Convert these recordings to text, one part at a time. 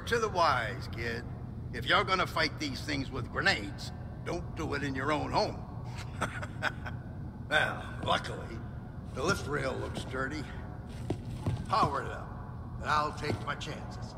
Word to the wise, kid. If you're gonna fight these things with grenades, don't do it in your own home. Well, luckily, the lift rail looks sturdy. Power it up, and I'll take my chances.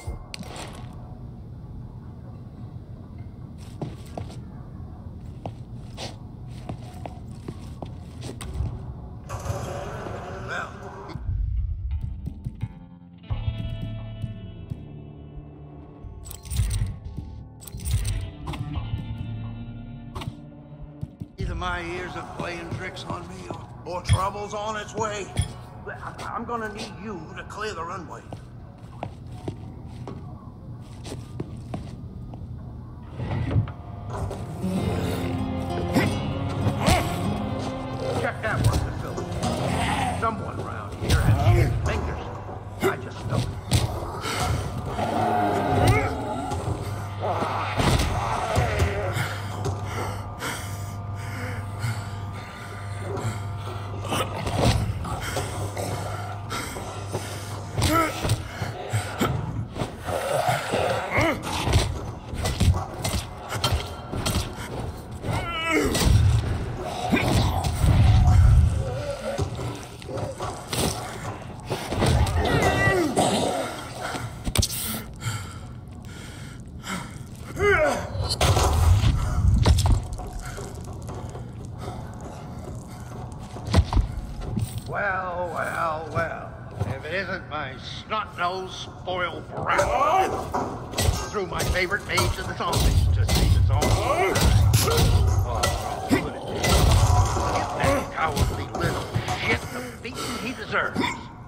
Either my ears are playing tricks on me, or trouble's on its way. I'm gonna need you to clear the runway. Check that one, facility. Someone around here has shit fingers. I just know it. Well. If it isn't my snot-nosed, spoiled brat. Threw my favorite mage to the zombies to save his own life. Oh, give that cowardly little shit the beating he deserves.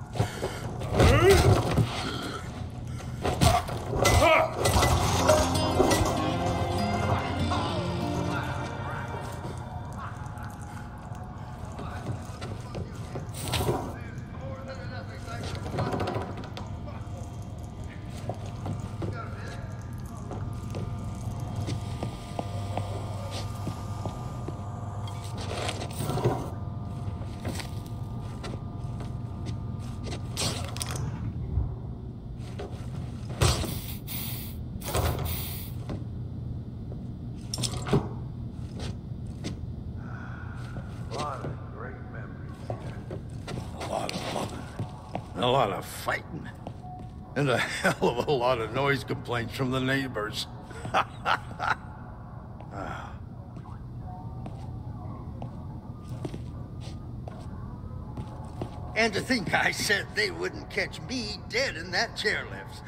A lot of fighting. And a hell of a lot of noise complaints from the neighbors. And to think I said they wouldn't catch me dead in that chairlift.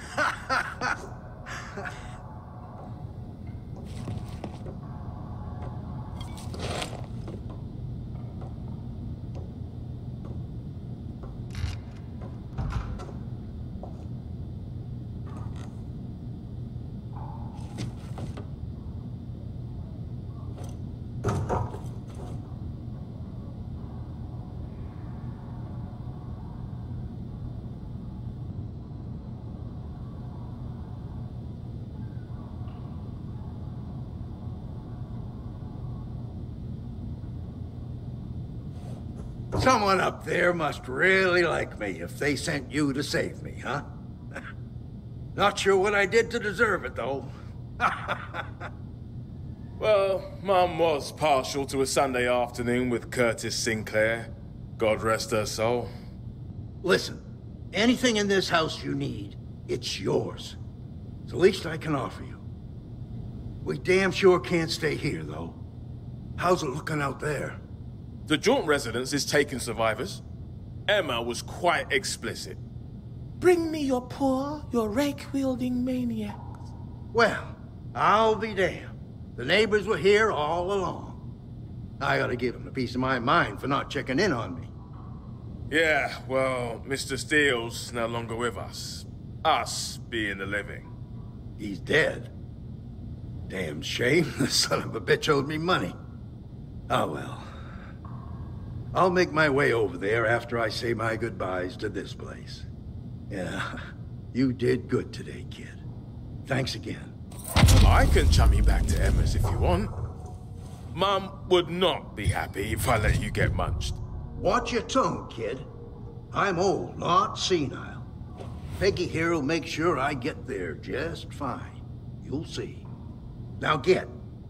Someone up there must really like me if they sent you to save me, huh? Not sure what I did to deserve it, though. Well, Mum was partial to a Sunday afternoon with Curtis Sinclair. God rest her soul. Listen, anything in this house you need, it's yours. It's the least I can offer you. We damn sure can't stay here, though. How's it looking out there? The joint residence is taking survivors. Emma was quite explicit. Bring me your poor, your rake-wielding maniacs. Well, I'll be damned. The neighbors were here all along. I gotta give them a piece of my mind for not checking in on me. Yeah, well, Mr. Steele's no longer with us. Us being the living. He's dead. Damn shame, the son of a bitch owed me money. Oh well. I'll make my way over there after I say my goodbyes to this place. Yeah, you did good today, kid. Thanks again. I can chum you back to Emma's if you want. Mum would not be happy if I let you get munched. Watch your tongue, kid. I'm old, not senile. Peggy here will make sure I get there just fine. You'll see. Now get.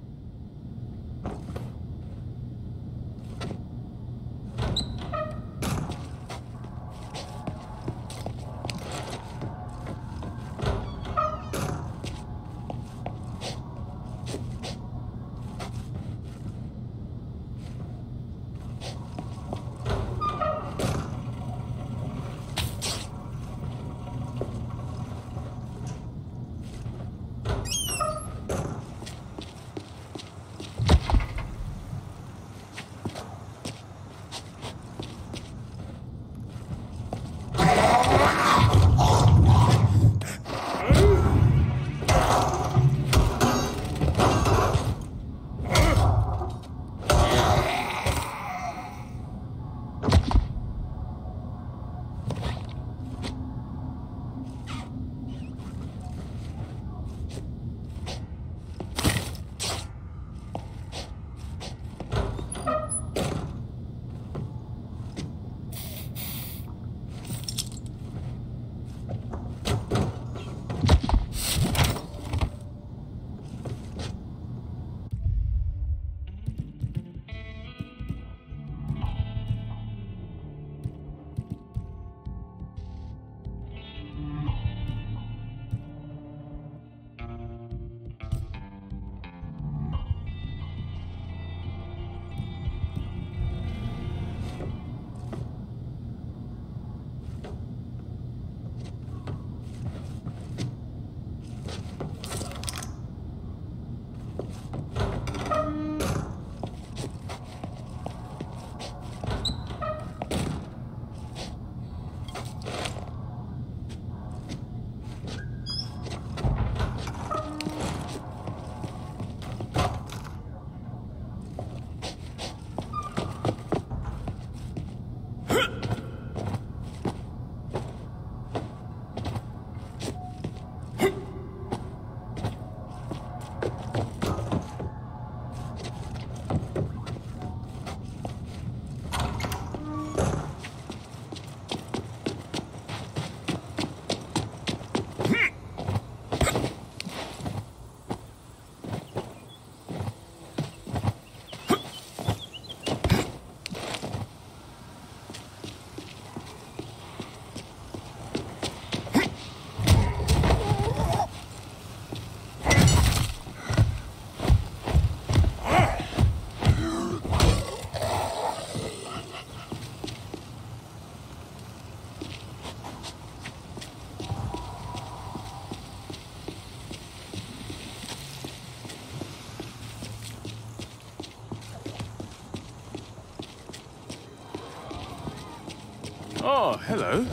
Oh, hello.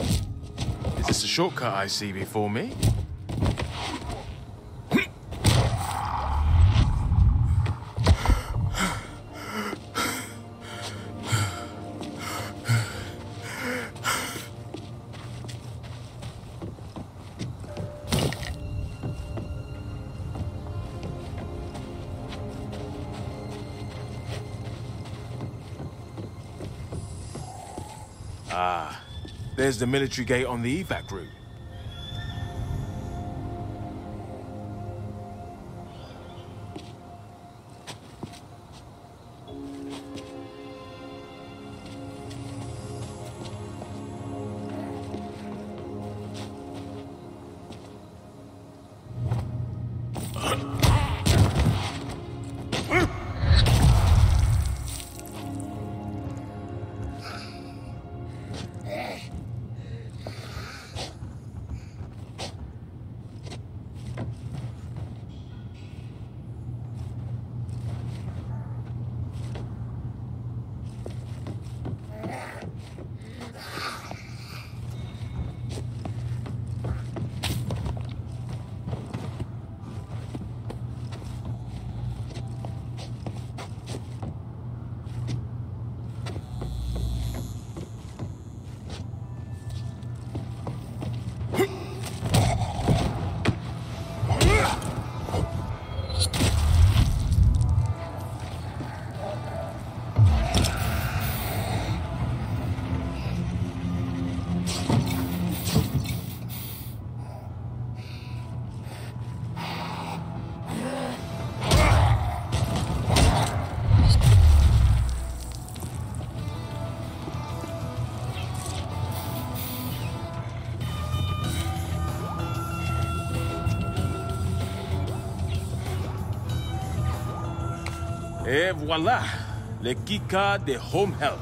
Is this a shortcut I see before me? Ah, there's the military gate on the evac route. Et voilà, le keycard de Home Help.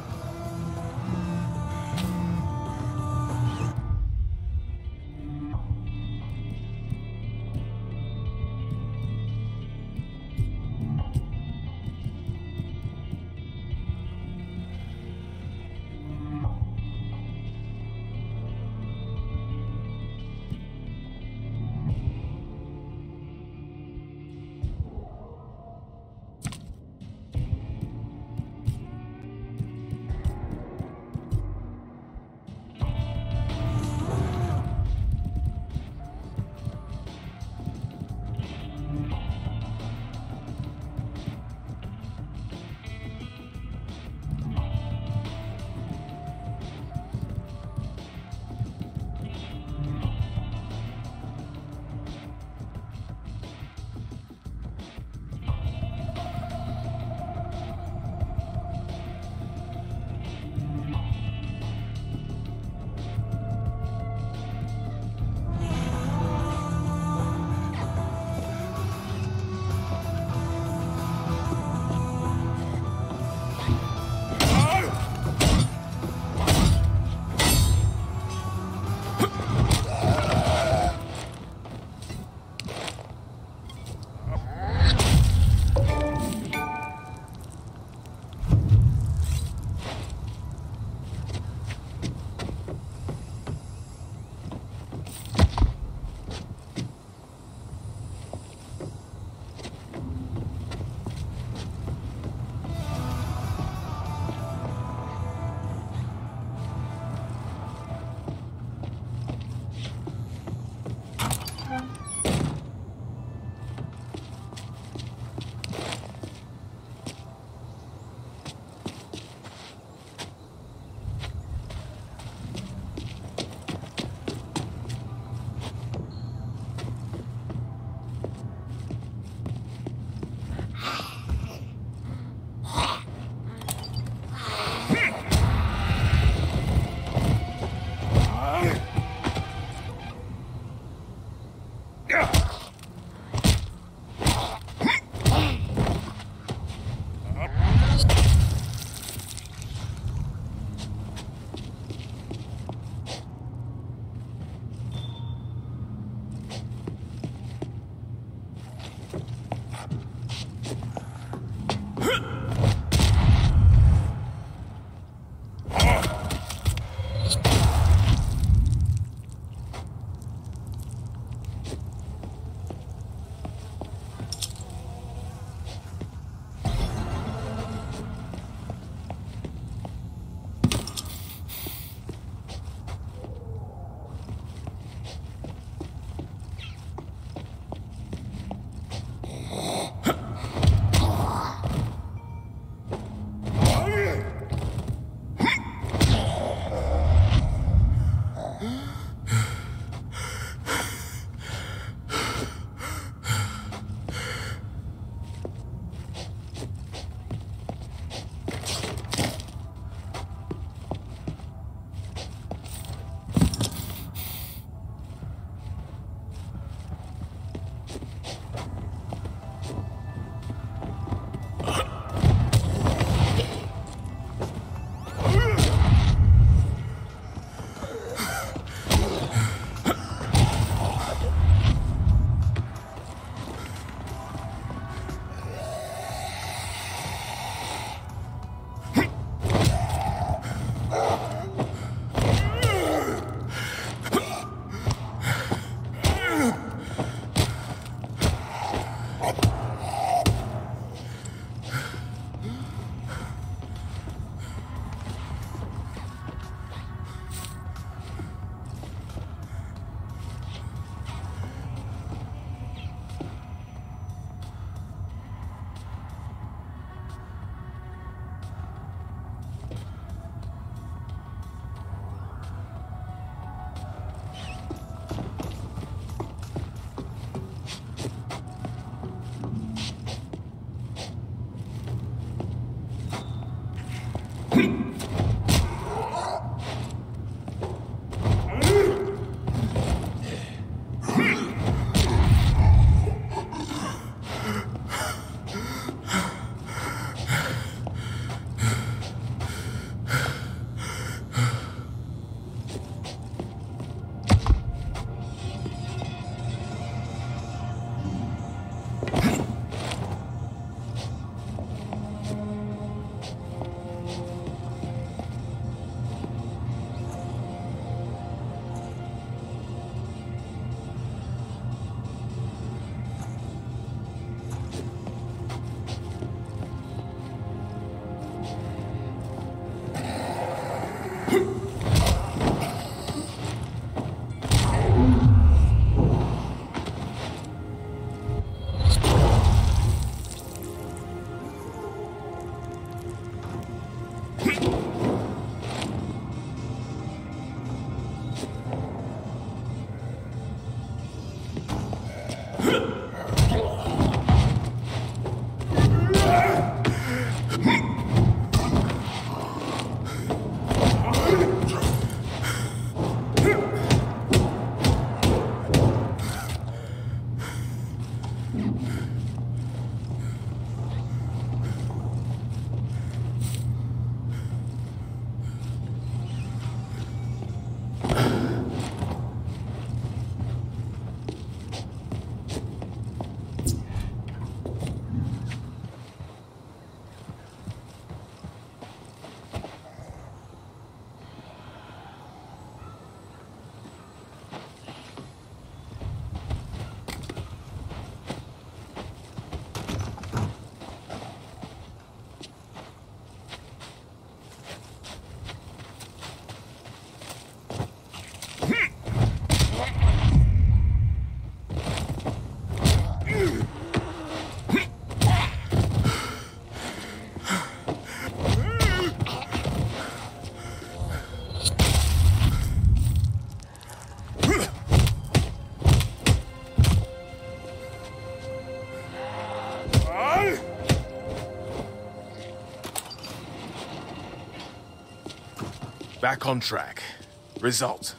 Back on track. Result.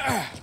Ah.